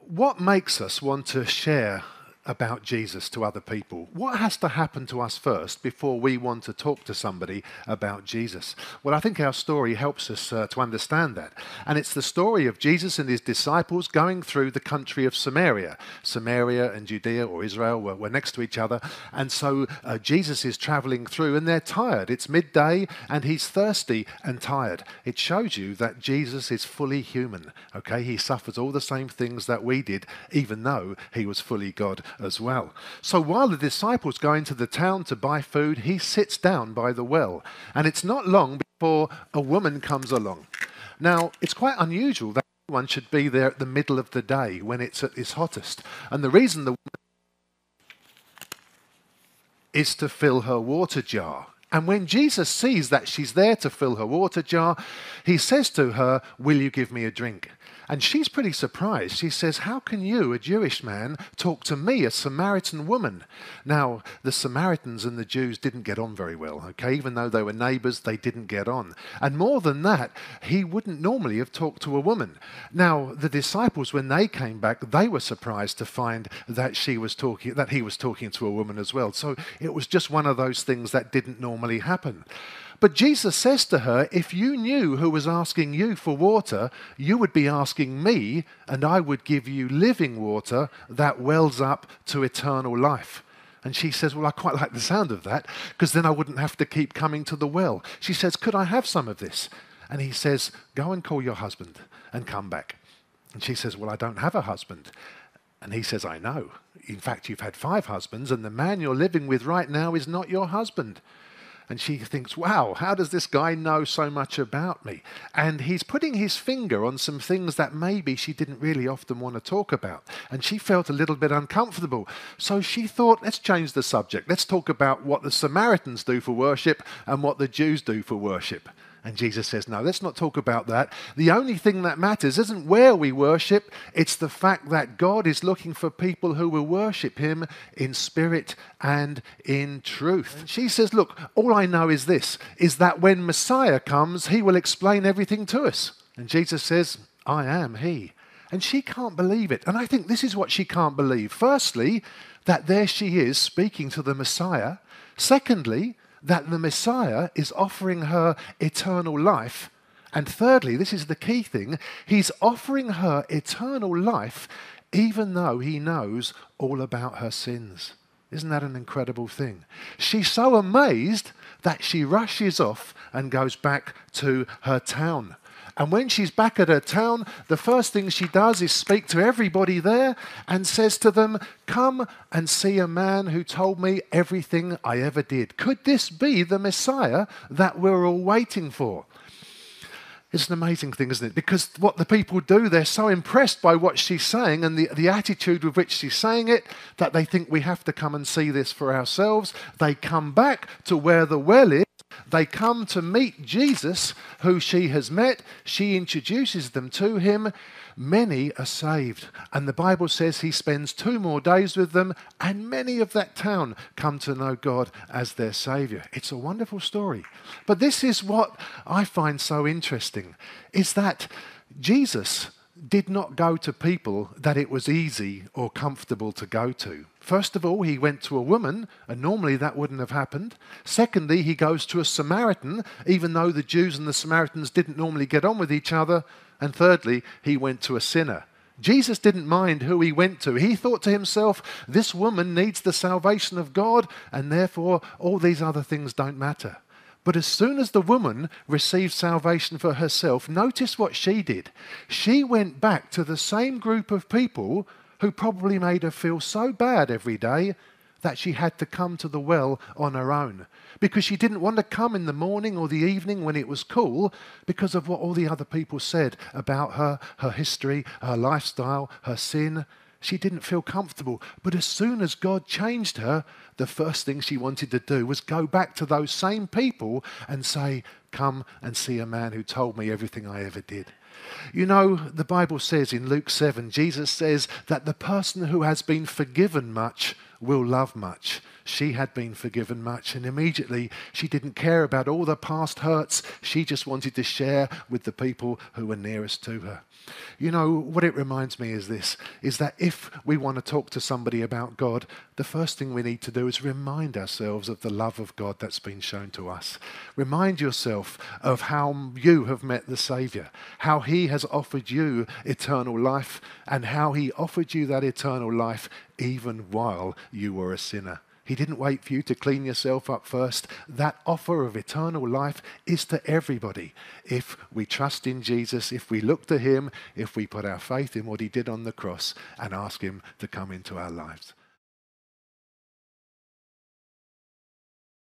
What makes us want to share about Jesus to other people? What has to happen to us first before we want to talk to somebody about Jesus? Well, I think our story helps us to understand that. And it's the story of Jesus and his disciples going through the country of Samaria. Samaria and Judea, or Israel, were next to each other. And so Jesus is traveling through and they're tired. It's midday and he's thirsty and tired. It shows you that Jesus is fully human. Okay, he suffers all the same things that we did, even though he was fully God as well. So while the disciples go into the town to buy food, he sits down by the well. And it's not long before a woman comes along. Now, it's quite unusual that one should be there at the middle of the day when it's at its hottest. And the reason the woman is to fill her water jar. And when Jesus sees that she's there to fill her water jar, he says to her, "Will you give me a drink?" And she's pretty surprised. She says, "How can you, a Jewish man, talk to me, a Samaritan woman?" Now, the Samaritans and the Jews didn't get on very well, okay? Even though they were neighbours, they didn't get on. And more than that, he wouldn't normally have talked to a woman. Now, the disciples, when they came back, they were surprised to find that he was talking to a woman as well. So it was just one of those things that didn't normally happen. But Jesus says to her, "If you knew who was asking you for water, you would be asking me, and I would give you living water that wells up to eternal life." And she says, "Well, I quite like the sound of that, because then I wouldn't have to keep coming to the well." She says, "Could I have some of this?" And he says, "Go and call your husband and come back." And she says, "Well, I don't have a husband." And he says, "I know. In fact, you've had 5 husbands, and the man you're living with right now is not your husband." And she thinks, wow, how does this guy know so much about me? And he's putting his finger on some things that maybe she didn't really often want to talk about. And she felt a little bit uncomfortable. So she thought, let's change the subject. Let's talk about what the Samaritans do for worship and what the Jews do for worship. And Jesus says, no, let's not talk about that. The only thing that matters isn't where we worship. It's the fact that God is looking for people who will worship him in spirit and in truth. And she says, look, all I know is this, is that when Messiah comes, he will explain everything to us. And Jesus says, I am he. And she can't believe it. And I think this is what she can't believe. Firstly, that there she is speaking to the Messiah. Secondly, that the Messiah is offering her eternal life. And thirdly, this is the key thing, he's offering her eternal life even though he knows all about her sins. Isn't that an incredible thing? She's so amazed that she rushes off and goes back to her town. And when she's back at her town, the first thing she does is speak to everybody there and says to them, come and see a man who told me everything I ever did. Could this be the Messiah that we're all waiting for? It's an amazing thing, isn't it? Because what the people do, they're so impressed by what she's saying and the attitude with which she's saying it, that they think we have to come and see this for ourselves. They come back to where the well is. They come to meet Jesus, who she has met. She introduces them to him. Many are saved. And the Bible says he spends 2 more days with them, and many of that town come to know God as their Saviour. It's a wonderful story. But this is what I find so interesting, is that Jesus did not go to people that it was easy or comfortable to go to. First of all, he went to a woman, and normally that wouldn't have happened. Secondly, he goes to a Samaritan, even though the Jews and the Samaritans didn't normally get on with each other. And thirdly, he went to a sinner. Jesus didn't mind who he went to. He thought to himself, this woman needs the salvation of God, and therefore all these other things don't matter. But as soon as the woman received salvation for herself, notice what she did. She went back to the same group of people who probably made her feel so bad every day that she had to come to the well on her own. Because she didn't want to come in the morning or the evening when it was cool because of what all the other people said about her, her history, her lifestyle, her sin. She didn't feel comfortable. But as soon as God changed her, the first thing she wanted to do was go back to those same people and say, come and see a man who told me everything I ever did. You know, the Bible says in Luke 7, Jesus says that the person who has been forgiven much will love much. She had been forgiven much, and immediately she didn't care about all the past hurts. She just wanted to share with the people who were nearest to her. You know, what it reminds me is this, is that if we want to talk to somebody about God, the first thing we need to do is remind ourselves of the love of God that's been shown to us. Remind yourself of how you have met the Saviour, how he has offered you eternal life, and how he offered you that eternal life even while you were a sinner. He didn't wait for you to clean yourself up first. That offer of eternal life is to everybody. If we trust in Jesus, if we look to him, if we put our faith in what he did on the cross and ask him to come into our lives.